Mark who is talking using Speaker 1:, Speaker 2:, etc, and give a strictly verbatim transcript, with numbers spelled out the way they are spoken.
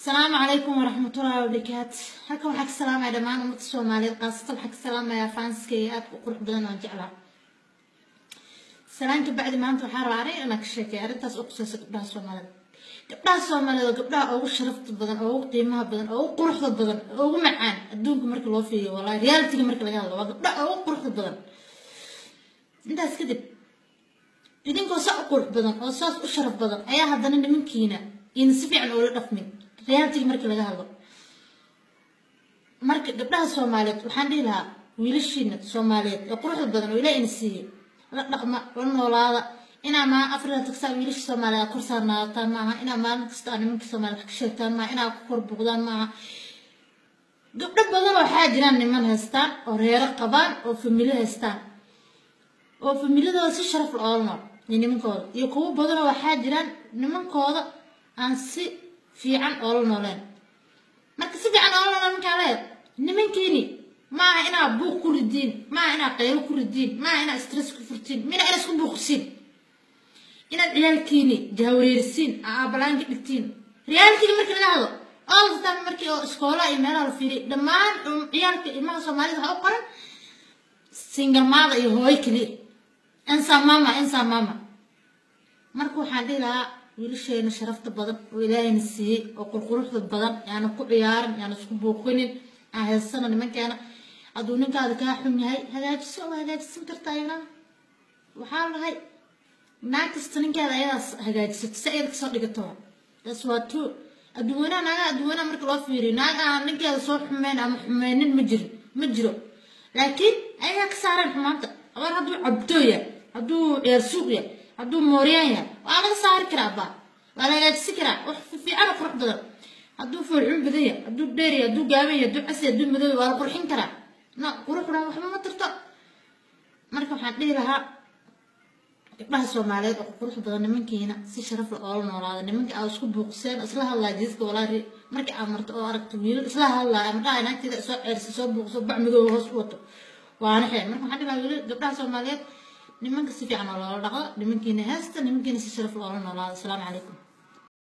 Speaker 1: السلام عليكم ورحمة الله وبركاته. هكذا حق السلام يا دمان أمة الصومالية قاصة حق السلام يا فانسكي أب وقروح بدن وجعلها. سلامك بعد ما أنت حار عاري أنا كشكي أردت أقصص قبلها الصومالية. قبلها الصومالية قبلها أو شرفت بدن أو قيمها بدن أو قروح بدن أو معان الدون كمرك الله فيه والله ريالتي كمرك لقى الله قبلها أو قروح بدن. أنت أسكت. إذن كوسا قروح بدن أو صاص أشرف بدن أيها هذا من كينا ينسفي عن أولاد أفمن. ريالتي مركي laga hadlo marka gabdhaha Soomaaliyeed waxaan dhihi lahaa wiilashiina Soomaaliyeed ee quruxda badan oo Ilaahay insiiyay la dhaqma la noolaada ina ma Afrika tagsa wiilasha Soomaaliyeed korsaarnaata maaha ina maalin kasta nimanka Soomaaliyeed ka sheegtaan ma ina ku kor buuqdaan maaha gabdho badan waxaa jiraan niman haystaan oo reer qabaan oo family haystaan oo familydooda si sharaf leh oo nool nimankooda iyo kuwa badan waxaa jiraan nimankooda aan si fiican oo nooleen marka si fiican oo nooleen marka leed nimankiini ma ina buuq ku ridin ma ina qayl ku ridin ma ina stress ku furtin mina ina isku buuqsin ina ciyaalkiini jawreersin aabalaan dhigtiin reality marka laga hadlo all the time markii oo iskoola ay meel la fiiri dhamaan ciyaalka ilmaha Soomaalida waxa u qoran single mother iyo hooy kali insa mama insa mama marka waxaan dhigaa wiilashayna sharafta badan oo Ilaahay nasiiyay oo qurquruxda badan yaana ku ciyaaran yaana isku buuqinin ahaysan nimankeena aduu ninkaada ka xun yahay hagaajiso oo hagaajisan kartaayna waxa lahay naagta ninkeeda ayaas hagaajiso si ay soo dhigato that's what to aduuna naga aduuna marka loo fiiriyo naaga ninkeeda soo xumeen ama xumeenin ma jiro ma jiro laakiin ayaga ka saaran xumaanta abar haduu cabdooya haduu eer suuqya haduu mooriyaya waa laga saari karaa ba waa laga hagaajisan karaa wax fiican qurux badan haduu fuulxun badaya haduu dheeriya haduu gaaban haduu cas haduu madow waa la qurxin karaa na quruxda wax ma tarto marka waxaan dhihi lahaa gabdhaha Soomaaliyeed oo qurux badan nimankiina si sharaf leh oo noolaada nimanka ay isku buuqseen isla hadlaa jiiska walaahi markii aan marto oo aragto wiil isla hadlaa ama dhaay naagtida soo ceersi soo buuqso bacmigo hoos u wato waana xeel marka waxaan dhihi lahaa gabdhaha Soomaaliyeed nimanka si fiican oo loo dhaqo nimankiina heesta nimankiina si sharaf leh oo noolaada. Assalaamu calaykum.